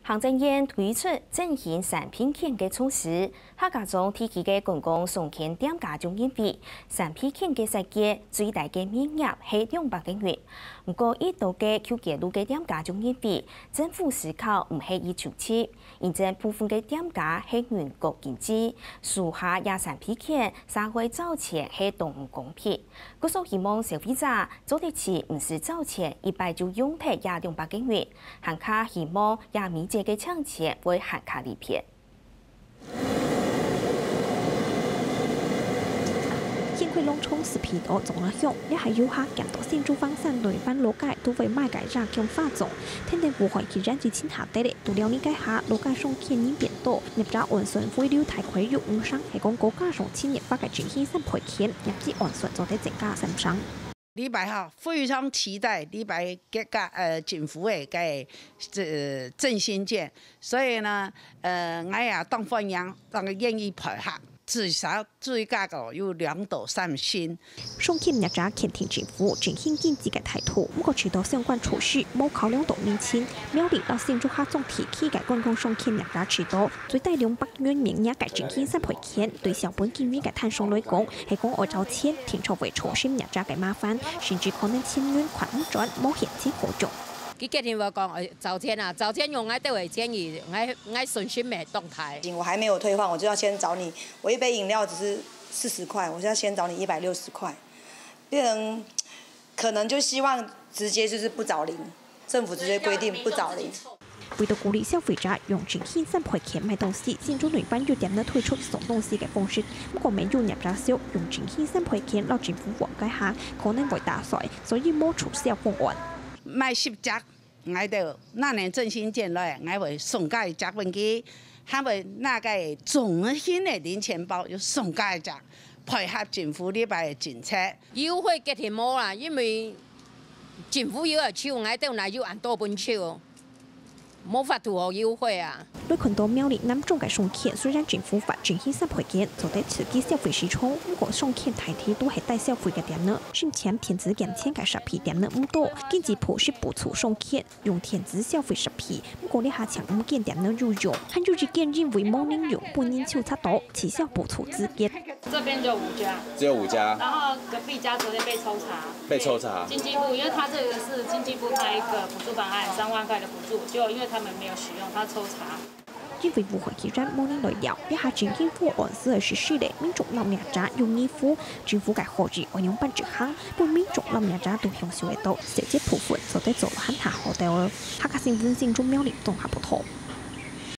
行政院推出振兴产品券嘅措施，客家中提起嘅公共送券店家中因费，产品券嘅设计最大嘅面额係200嘅元。不過，依度嘅丘吉路嘅店家中因費，政府思考唔係以求切，現正部分嘅店家係原國經濟，數下也產品券社會賺錢係動唔公平。佢所希望消費者做得起唔是賺錢，一擺就用睇也200嘅元，行卡希望也免這個搶錢會行卡利片。 因為農場是皮多種了響，也係遊客減到新竹方山內班路街都會賣改炸強化種，天天不會去染至親下底的，除了呢街下路街上天然變多，入咗安順會溜太快肉唔上，係講國家上千年發嘅轉型三倍錢，入至安順做得增加三上。 禮拜哈非常期待禮拜政府嘅振興券，所以呢，我也當歡迎，當願意配合。至少最價個有2到3仙。 上期日早肯定政府振興經濟嘅態度，不過許多相關措施冇考量到年輕，苗栗到新竹客總提起嘅觀光上期日早許多，最大200元名額嘅振興3倍錢，對小本經濟嘅攤商來講，係講外找錢停錯為措施日早嘅麻煩，甚至可能千元款唔轉冇現金可用。 佢決定我講找錢啊，找錢用我都會建議，我順序沒動態。 我還沒有退換，我就要先找你。我一杯飲料只是40塊，我現在先找你160塊。變成可能就希望直接就是不找零，政府直接規定不找零。 為咗鼓勵消費者用振興3倍錢買東西，新竹女班有點呢推出送東西嘅方式，不過沒有入咗銷用振興3倍錢落政府網計下，可能會打碎，所以冇促銷方案。 買10隻，我就那年振興券來，我會送加一隻本機，還會那個綜合性的零錢包又送加一隻，配合政府呢邊嘅政策。 優惠嘅題冇啦，因為政府要抽，我哋嗱要按多本抽，冇法度好優惠啊。 對很多苗栗南中嘅送券，雖然政府發振興3倍券做得刺激消費市場，不過送券大體都係帶消費嘅點呢。先前電子減錢嘅實批點呢唔多，經濟部是補助送券，用電子消費實批，不過呢下搶唔見點呢有用，還有一件認為冇能用，半年就差多，起效補助資格。 這邊就5家，只有5家，然後隔壁家昨天被抽查，被抽查。經濟部，因為他這個是經濟部開一個補助方案，3萬塊的補助，就因為他們沒有使用，他抽查。 因為互惠基準冇呢類遊，一下振興方案是實施的，民眾諗日扎用呢副，政府嘅何止我用8隻行，半民眾諗日扎都享受得到，直接部分就得做很下好掉了。客家新聞新竹苗栗綜合報道。